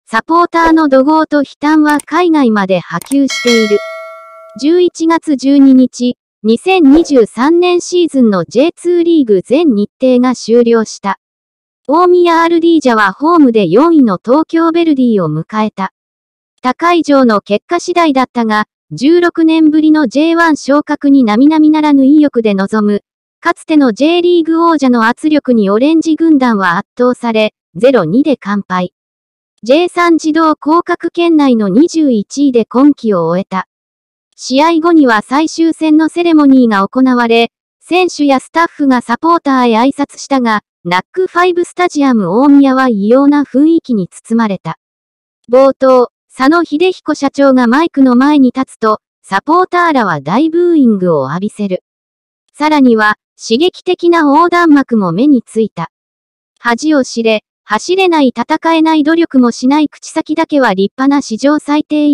サポーターの怒号と悲嘆は海外まで波及している。11月12日、2023年シーズンの J2 リーグ全日程が終了した。大宮アルディージャはホームで4位の東京ヴェルディを迎えた。他会場の結果次第だったが、16年ぶりの J1 昇格に並々ならぬ意欲で臨む。かつての J リーグ王者の圧力にオレンジ軍団は圧倒され、0-2で完敗。J3 自動降格圏内の21位で今季を終えた。試合後には最終戦のセレモニーが行われ、選手やスタッフがサポーターへ挨拶したが、ナック5スタジアム大宮は異様な雰囲気に包まれた。冒頭、佐野秀彦社長がマイクの前に立つと、サポーターらは大ブーイングを浴びせる。さらには、刺激的な横断幕も目についた。恥を知れ、走れない戦えない努力もしない口先だけは立派な史上最低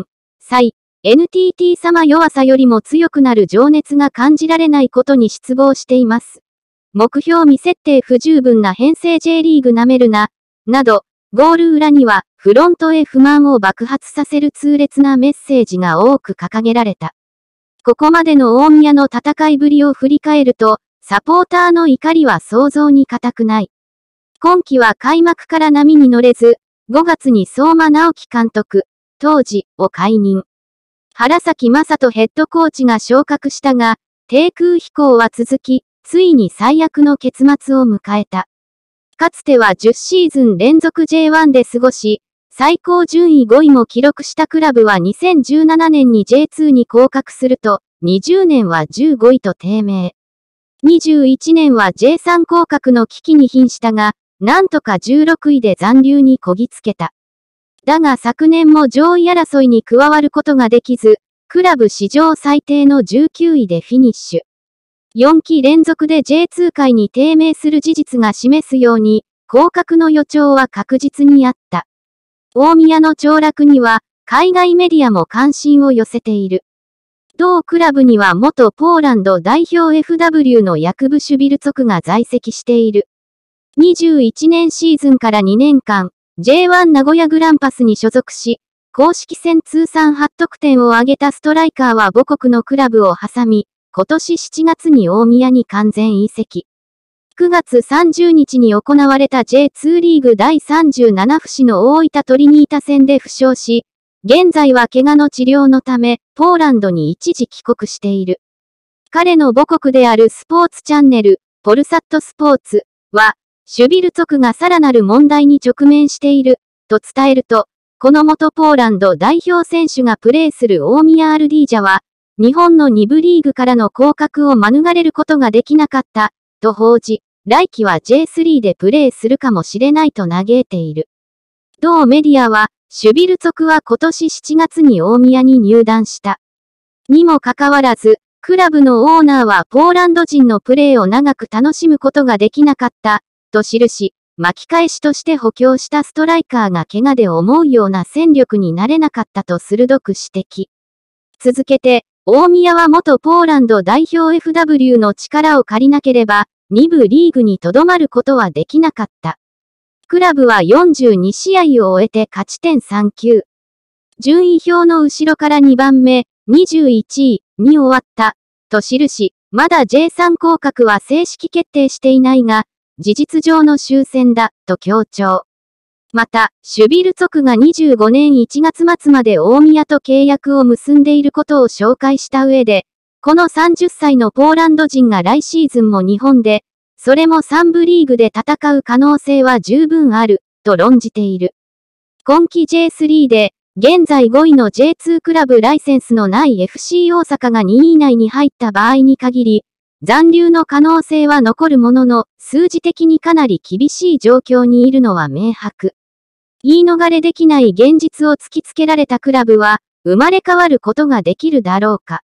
11。NTT 様弱さよりも強くなる情熱が感じられないことに失望しています。目標未設定不十分な編成 J リーグなめるな、など、ゴール裏にはフロントへ不満を爆発させる痛烈なメッセージが多く掲げられた。ここまでの大宮の戦いぶりを振り返ると、サポーターの怒りは想像に難くない。今季は開幕から波に乗れず、5月に相馬直樹監督、当時を解任。原崎正人ヘッドコーチが昇格したが、低空飛行は続き、ついに最悪の結末を迎えた。かつては10シーズン連続 J1 で過ごし、最高順位5位も記録したクラブは2017年に J2 に降格すると、20年は15位と低迷。21年は J3 降格の危機に瀕したが、なんとか16位で残留にこぎつけた。だが昨年も上位争いに加わることができず、クラブ史上最低の19位でフィニッシュ。4期連続で J2 界に低迷する事実が示すように、降格の予兆は確実にあった。大宮の凋落には、海外メディアも関心を寄せている。同クラブには元ポーランド代表 FW のヤクブ・シュビルツォクが在籍している。21年シーズンから2年間、J1 名古屋グランパスに所属し、公式戦通算8得点を挙げたストライカーは母国のクラブを挟み、今年7月に大宮に完全移籍。9月30日に行われた J2 リーグ第37節の大分トリニータ戦で負傷し、現在は怪我の治療のため、ポーランドに一時帰国している。彼の母国であるスポーツチャンネル、ポルサットスポーツは、シュビルツォクがさらなる問題に直面している、と伝えると、この元ポーランド代表選手がプレーする大宮アルディージャは、日本の2部リーグからの降格を免れることができなかった、と報じ、来季は J3 でプレーするかもしれないと嘆いている。同メディアは、シュビルツォクは今年7月に大宮に入団した。にもかかわらず、クラブのオーナーはポーランド人のプレーを長く楽しむことができなかった、と記し、巻き返しとして補強したストライカーが怪我で思うような戦力になれなかったと鋭く指摘。続けて、大宮は元ポーランド代表 FW の力を借りなければ、2部リーグにとどまることはできなかった。クラブは42試合を終えて勝ち点39。順位表の後ろから2番目、21位に終わった、と記し、まだ J3 降格は正式決定していないが、事実上の終戦だ、と強調。また、シュビルツォクが25年1月末まで大宮と契約を結んでいることを紹介した上で、この30歳のポーランド人が来シーズンも日本で、それも3部リーグで戦う可能性は十分ある、と論じている。今季 J3 で、現在5位の J2 クラブライセンスのない FC 大阪が2位以内に入った場合に限り、残留の可能性は残るものの、数字的にかなり厳しい状況にいるのは明白。言い逃れできない現実を突きつけられたクラブは、生まれ変わることができるだろうか。